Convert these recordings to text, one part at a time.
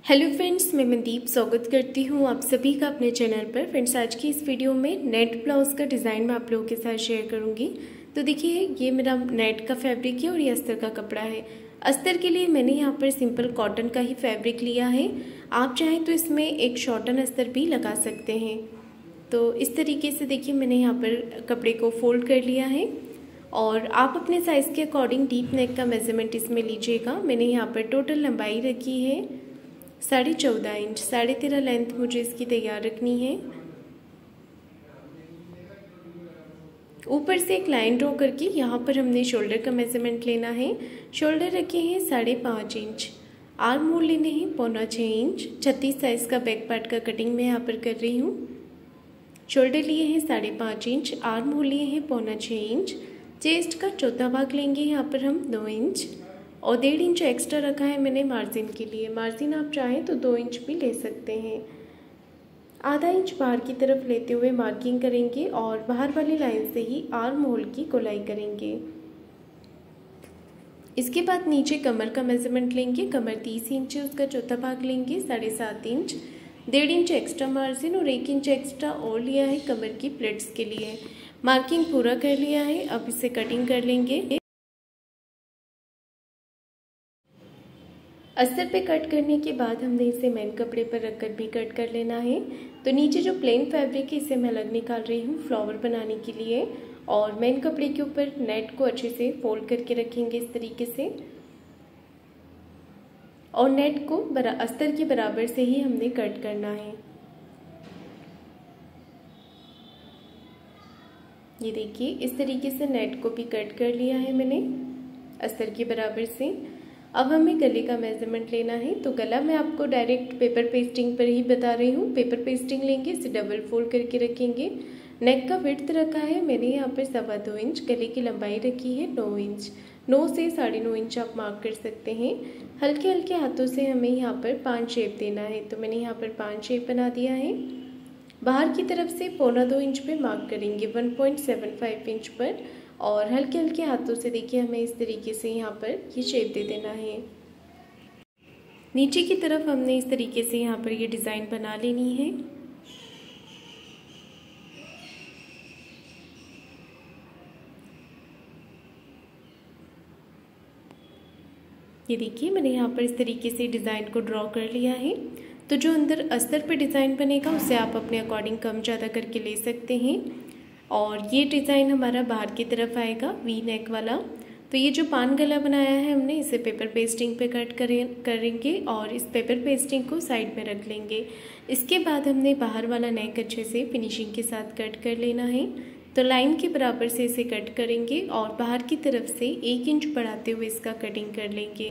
Hello friends, मैं मनदीप स्वागत करती हूँ आप सभी का अपने चैनल पर। फ्रेंड्स, आज की इस वीडियो में नेट ब्लाउज़ का डिज़ाइन मैं आप लोगों के साथ शेयर करूँगी। तो देखिए, ये मेरा नेट का फैब्रिक है और ये अस्तर का कपड़ा है। अस्तर के लिए मैंने यहाँ पर सिंपल कॉटन का ही फैब्रिक लिया है। आप चाहें तो इसमें एक शॉर्टन अस्तर भी लगा सकते हैं। तो इस तरीके से देखिए, मैंने यहाँ पर कपड़े को फोल्ड कर लिया है और आप अपने साइज़ के अकॉर्डिंग डीप नेक का मेजरमेंट इसमें लीजिएगा। मैंने यहाँ पर टोटल लंबाई रखी है 14.5 इंच, 13.5 लेंथ मुझे इसकी तैयार रखनी है। ऊपर से एक लाइन ड्रॉ करके यहाँ पर हमने शोल्डर का मेजरमेंट लेना है। शोल्डर रखे हैं 5.5 इंच, आर्म होल लेने हैं 5.25 इंच। 36 साइज का बैक पार्ट का कटिंग मैं यहाँ पर कर रही हूँ। शोल्डर लिए हैं 5.5 इंच, आर्म होल लिए हैं 5.25 इंच। चेस्ट का चौथा भाग लेंगे यहाँ पर हम 2 इंच और 1.5 इंच एक्स्ट्रा रखा है मैंने मार्जिन के लिए। मार्जिन आप चाहें तो 2 इंच भी ले सकते हैं। आधा इंच बाहर की तरफ लेते हुए मार्किंग करेंगे और बाहर वाली लाइन से ही आर्म होल की गोलाई करेंगे। इसके बाद नीचे कमर का मेजरमेंट लेंगे। कमर 30 इंच है, उसका चौथा भाग लेंगे 7.5 इंच। 1.5 इंच एक्स्ट्रा मार्जिन और 1 इंच एक्स्ट्रा और लिया है कमर की प्लेट्स के लिए। मार्किंग पूरा कर लिया है, अब इसे कटिंग कर लेंगे। अस्तर पे कट करने के बाद हमने इसे मेन कपड़े पर रखकर भी कट कर लेना है। तो नीचे जो प्लेन फैब्रिक है इसे मैं अलग निकाल रही हूँ फ्लावर बनाने के लिए और मेन कपड़े के ऊपर नेट को अच्छे से फोल्ड करके रखेंगे इस तरीके से और नेट को अस्तर के बराबर से ही हमने कट करना है। ये देखिए, इस तरीके से नेट को भी कट कर लिया है मैंने अस्तर के बराबर से। अब हमें गले का मेजरमेंट लेना है। तो गला मैं आपको डायरेक्ट पेपर पेस्टिंग पर ही बता रही हूँ। पेपर पेस्टिंग लेंगे, इसे डबल फोल्ड करके रखेंगे। नेक का विड्थ रखा है मैंने यहाँ पर 2.25 इंच। गले की लंबाई रखी है 9 इंच। 9 से 9.5 इंच आप मार्क कर सकते हैं। हल्के हल्के हाथों से हमें यहाँ पर 5 शेप देना है। तो मैंने यहाँ पर 5 शेप बना दिया है। बाहर की तरफ से 1.25 इंच पे मार्क करेंगे 1.75 इंच पर और हल्के हल्के हाथों से देखिए हमें इस तरीके से यहाँ पर ये शेप दे देना है। नीचे की तरफ हमने इस तरीके से यहाँ पर ये डिज़ाइन बना लेनी है। ये देखिए, मैंने यहाँ पर इस तरीके से डिज़ाइन को ड्रॉ कर लिया है। तो जो अंदर अस्तर पे डिज़ाइन बनेगा उसे आप अपने अकॉर्डिंग कम ज़्यादा करके ले सकते हैं। और ये डिज़ाइन हमारा बाहर की तरफ आएगा वी नेक वाला। तो ये जो पान गला बनाया है हमने, इसे पेपर पेस्टिंग पे कट करेंगे और इस पेपर पेस्टिंग को साइड में रख लेंगे। इसके बाद हमने बाहर वाला नेक अच्छे से फिनिशिंग के साथ कट कर लेना है। तो लाइन के बराबर से इसे कट करेंगे और बाहर की तरफ से 1 इंच बढ़ाते हुए इसका कटिंग कर लेंगे।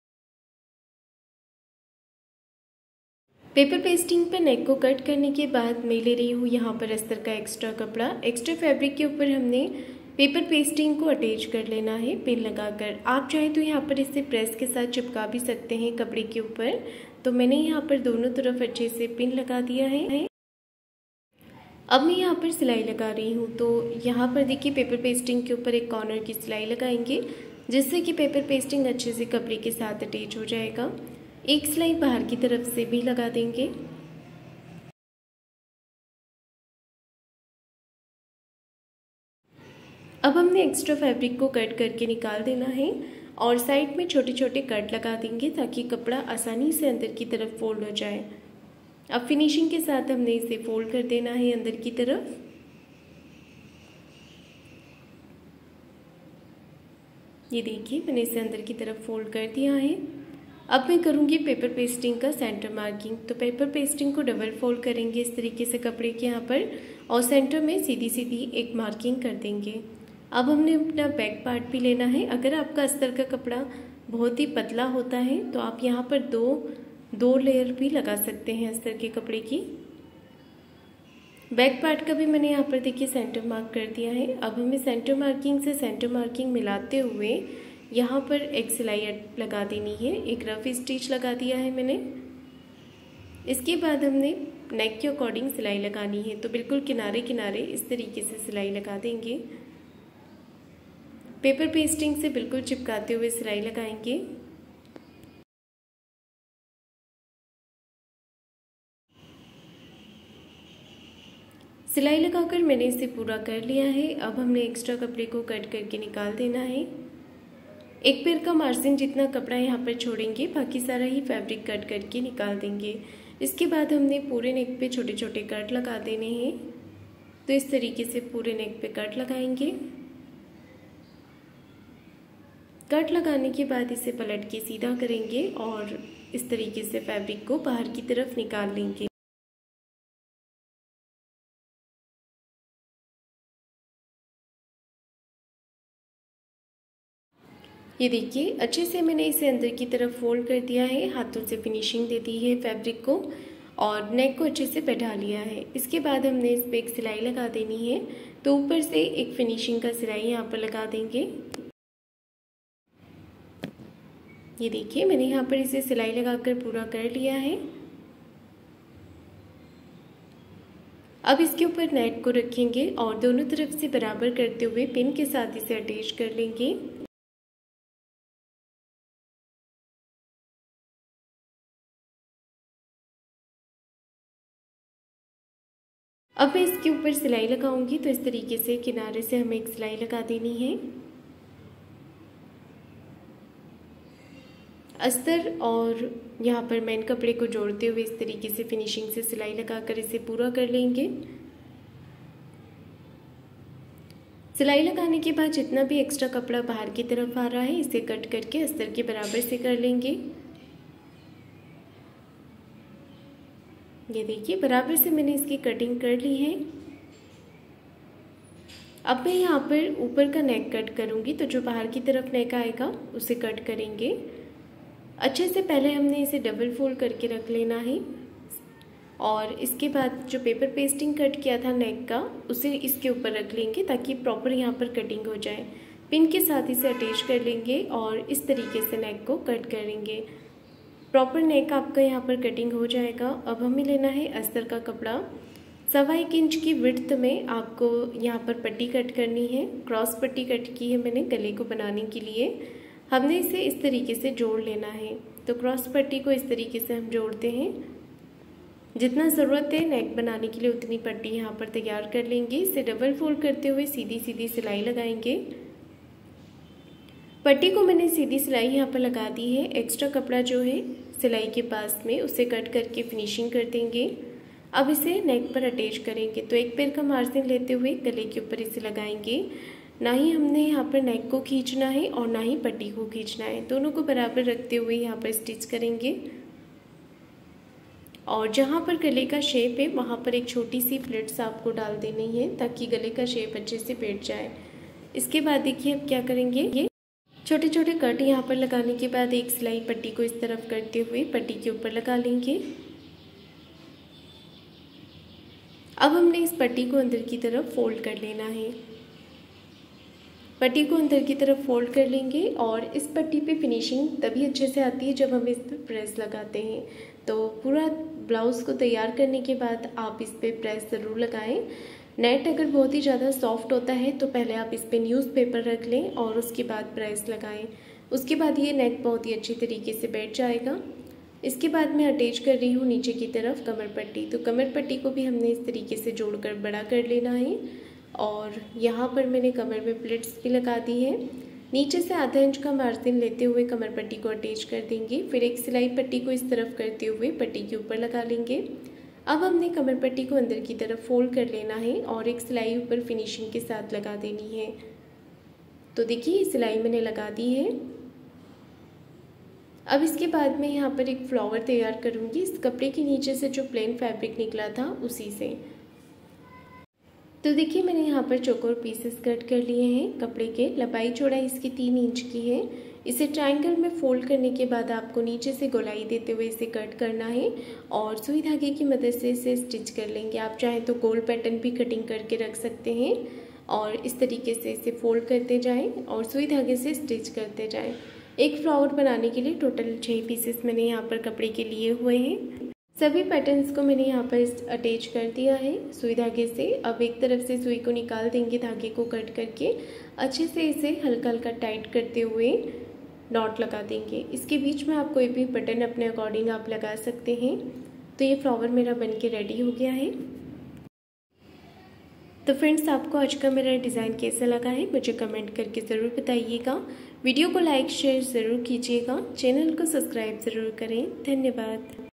पेपर पेस्टिंग पे नेक को कट करने के बाद मैं ले रही हूँ यहाँ पर अस्तर का एक्स्ट्रा कपड़ा। एक्स्ट्रा फैब्रिक के ऊपर हमने पेपर पेस्टिंग को अटैच कर लेना है पिन लगाकर। आप चाहें तो यहाँ पर इसे प्रेस के साथ चिपका भी सकते हैं कपड़े के ऊपर। तो मैंने यहाँ पर दोनों तरफ अच्छे से पिन लगा दिया है। अब मैं यहाँ पर सिलाई लगा रही हूँ। तो यहाँ पर देखिए, पेपर पेस्टिंग के ऊपर एक कॉर्नर की सिलाई लगाएंगे जिससे कि पेपर पेस्टिंग अच्छे से कपड़े के साथ अटैच हो जाएगा। एक सिलाई बाहर की तरफ से भी लगा देंगे। अब हमने एक्स्ट्रा फैब्रिक को कट करके निकाल देना है और साइड में छोटे छोटे कट लगा देंगे ताकि कपड़ा आसानी से अंदर की तरफ फोल्ड हो जाए। अब फिनिशिंग के साथ हमने इसे फोल्ड कर देना है अंदर की तरफ। ये देखिए, मैंने इसे अंदर की तरफ फोल्ड कर दिया है। अब मैं करूँगी पेपर पेस्टिंग का सेंटर मार्किंग। तो पेपर पेस्टिंग को डबल फोल्ड करेंगे इस तरीके से कपड़े के यहाँ पर और सेंटर में सीधी सीधी एक मार्किंग कर देंगे। अब हमने अपना बैक पार्ट भी लेना है। अगर आपका अस्तर का कपड़ा बहुत ही पतला होता है तो आप यहाँ पर दो लेयर भी लगा सकते हैं अस्तर के कपड़े की। बैक पार्ट का भी मैंने यहाँ पर देखिए सेंटर मार्क कर दिया है। अब हमें सेंटर मार्किंग से सेंटर मार्किंग मिलाते हुए यहाँ पर एक सिलाई लगा देनी है। एक रफ स्टिच लगा दिया है मैंने। इसके बाद हमने नेक के अकॉर्डिंग सिलाई लगानी है। तो बिल्कुल किनारे किनारे इस तरीके से सिलाई लगा देंगे। पेपर पेस्टिंग से बिल्कुल चिपकाते हुए सिलाई लगाएंगे। सिलाई लगाकर मैंने इसे पूरा कर लिया है। अब हमने एक्स्ट्रा कपड़े को कट करके निकाल देना है। एक पैर का मार्जिन जितना कपड़ा यहाँ पर छोड़ेंगे, बाकी सारा ही फैब्रिक कट करके निकाल देंगे। इसके बाद हमने पूरे नेक पे छोटे छोटे कट लगा देने हैं। तो इस तरीके से पूरे नेक पे कट लगाएंगे। कट लगाने के बाद इसे पलट के सीधा करेंगे और इस तरीके से फैब्रिक को बाहर की तरफ निकाल लेंगे। ये देखिए, अच्छे से मैंने इसे अंदर की तरफ फोल्ड कर दिया है, हाथों से फिनिशिंग दे दी है फैब्रिक को और नेक को अच्छे से बैठा लिया है। इसके बाद हमने इस पे एक सिलाई लगा देनी है। तो ऊपर से एक फिनिशिंग का सिलाई यहाँ पर लगा देंगे। ये देखिए, मैंने यहाँ पर इसे सिलाई लगाकर पूरा कर लिया है। अब इसके ऊपर नेट को रखेंगे और दोनों तरफ से बराबर करते हुए पिन के साथ इसे अटैच कर लेंगे। अब मैं इसके ऊपर सिलाई लगाऊंगी। तो इस तरीके से किनारे से हमें एक सिलाई लगा देनी है। अस्तर और यहाँ पर मेन कपड़े को जोड़ते हुए इस तरीके से फिनिशिंग से सिलाई लगाकर इसे पूरा कर लेंगे। सिलाई लगाने के बाद जितना भी एक्स्ट्रा कपड़ा बाहर की तरफ आ रहा है, इसे कट करके अस्तर के बराबर से कर लेंगे। ये देखिए, बराबर से मैंने इसकी कटिंग कर ली है। अब मैं यहाँ पर ऊपर का नेक कट करूँगी। तो जो बाहर की तरफ नेक आएगा उसे कट करेंगे। अच्छे से पहले हमने इसे डबल फोल्ड करके रख लेना है और इसके बाद जो पेपर पेस्टिंग कट किया था नेक का, उसे इसके ऊपर रख लेंगे ताकि प्रॉपर यहाँ पर कटिंग हो जाए। पिन के साथ इसे अटैच कर लेंगे और इस तरीके से नेक को कट करेंगे। प्रॉपर नेक आपका यहाँ पर कटिंग हो जाएगा। अब हमें लेना है अस्तर का कपड़ा। 1.25 इंच की विड्थ में आपको यहाँ पर पट्टी कट करनी है। क्रॉस पट्टी कट की है मैंने गले को बनाने के लिए। हमने इसे इस तरीके से जोड़ लेना है। तो क्रॉस पट्टी को इस तरीके से हम जोड़ते हैं। जितना ज़रूरत है नेक बनाने के लिए उतनी पट्टी यहाँ पर तैयार कर लेंगे। इसे डबल फोल्ड करते हुए सीधी सीधी सिलाई लगाएंगे। पट्टी को मैंने सीधी सिलाई यहाँ पर लगा दी है। एक्स्ट्रा कपड़ा जो है सिलाई के पास में उसे कट करके फिनिशिंग कर देंगे। अब इसे नेक पर अटैच करेंगे। तो एक पैर का मार्जिन लेते हुए गले के ऊपर इसे लगाएंगे। ना ही हमने यहाँ पर नेक को खींचना है और ना ही पट्टी को खींचना है, दोनों को बराबर रखते हुए यहाँ पर स्टिच करेंगे। और जहाँ पर गले का शेप है वहाँ पर एक छोटी सी प्लेट्स आपको डाल देनी है ताकि गले का शेप अच्छे से बैठ जाए। इसके बाद देखिए अब क्या करेंगे, ये छोटे छोटे कट यहाँ पर लगाने के बाद एक सिलाई पट्टी को इस तरफ करते हुए पट्टी के ऊपर लगा लेंगे। अब हमने इस पट्टी को अंदर की तरफ फोल्ड कर लेना है। पट्टी को अंदर की तरफ फोल्ड कर लेंगे और इस पट्टी पे फिनिशिंग तभी अच्छे से आती है जब हम इस पर प्रेस लगाते हैं। तो पूरा ब्लाउज़ को तैयार करने के बाद आप इस पर प्रेस ज़रूर लगाएं। नेट अगर बहुत ही ज़्यादा सॉफ्ट होता है तो पहले आप इस पर न्यूज़पेपर रख लें और उसके बाद प्रेस लगाएं। उसके बाद ये नेक बहुत ही अच्छी तरीके से बैठ जाएगा। इसके बाद मैं अटैच कर रही हूँ नीचे की तरफ कमर पट्टी। तो कमर पट्टी को भी हमने इस तरीके से जोड़कर बड़ा कर लेना है और यहाँ पर मैंने कमर में प्लेट्स भी लगा दी है। नीचे से आधा इंच का मार्जिन लेते हुए कमर पट्टी को अटैच कर देंगे। फिर एक सिलाई पट्टी को इस तरफ करते हुए पट्टी के ऊपर लगा लेंगे। अब हमने कमर पट्टी को अंदर की तरफ फोल्ड कर लेना है और एक सिलाई ऊपर फिनिशिंग के साथ लगा देनी है। तो देखिए सिलाई मैंने लगा दी है। अब इसके बाद मैं यहाँ पर एक फ्लावर तैयार करूँगी इस कपड़े के नीचे से जो प्लेन फैब्रिक निकला था उसी से। तो देखिए मैंने यहाँ पर चौकोर पीसेस कट कर लिए हैं कपड़े के। लंबाई चौड़ाई इसकी 3 इंच की है। इसे ट्रायंगल में फोल्ड करने के बाद आपको नीचे से गोलाई देते हुए इसे कट करना है और सुई धागे की मदद से इसे स्टिच कर लेंगे। आप चाहें तो गोल पैटर्न भी कटिंग करके रख सकते हैं और इस तरीके से इसे फोल्ड करते जाएं और सुई धागे से स्टिच करते जाएं। एक फ्लावर बनाने के लिए टोटल 6 पीसेस मैंने यहाँ पर कपड़े के लिए हुए हैं। सभी पैटर्न्स को मैंने यहाँ पर अटैच कर दिया है सुई धागे से। अब एक तरफ से सुई को निकाल देंगे धागे को कट करके। अच्छे से इसे हल्का हल्का टाइट करते हुए डॉट लगा देंगे। इसके बीच में आप कोई भी बटन अपने अकॉर्डिंग आप लगा सकते हैं। तो ये फ्लावर मेरा बनके रेडी हो गया है। तो फ्रेंड्स, आपको आज का मेरा डिज़ाइन कैसा लगा है मुझे कमेंट करके ज़रूर बताइएगा। वीडियो को लाइक शेयर ज़रूर कीजिएगा, चैनल को सब्सक्राइब ज़रूर करें। धन्यवाद।